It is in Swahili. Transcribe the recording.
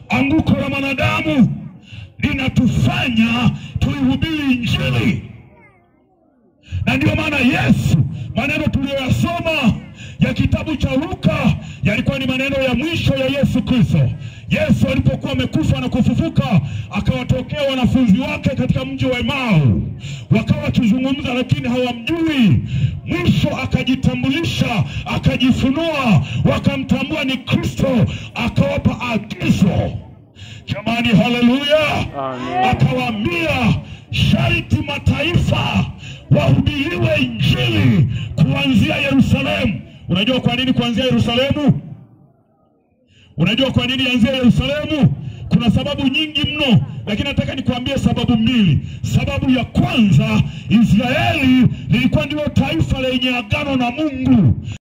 anguko la wanadamu linatufanya tuihubiri Injili. Na ndio maana Yesu, maneno tuliyoyasoma ya kitabu cha Luka yalikuwa ni maneno ya mwisho ya Yesu Kristo. Yesu alipokuwa amekufa na kufufuka, akawatokea wanafunzi wake katika mji wa Emau. Wakawa wakizungumza lakini hawamjui. Mwisho akajitambulisha, akajifunua, wakamtambua ni Kristo, akawapa agizo. Jamani, haleluya. Akawaambia sharti mataifa wahubiriwe Injili kuanzia Yerusalemu. Unajua kwa nini kuanzia Yerusalemu? Unajua kwa nini anzia Yerusalemu? Kuna sababu nyingi mno, lakini nataka nikuambie sababu mbili. Sababu ya kwanza, Israeli lilikuwa ndio taifa lenye agano na Mungu.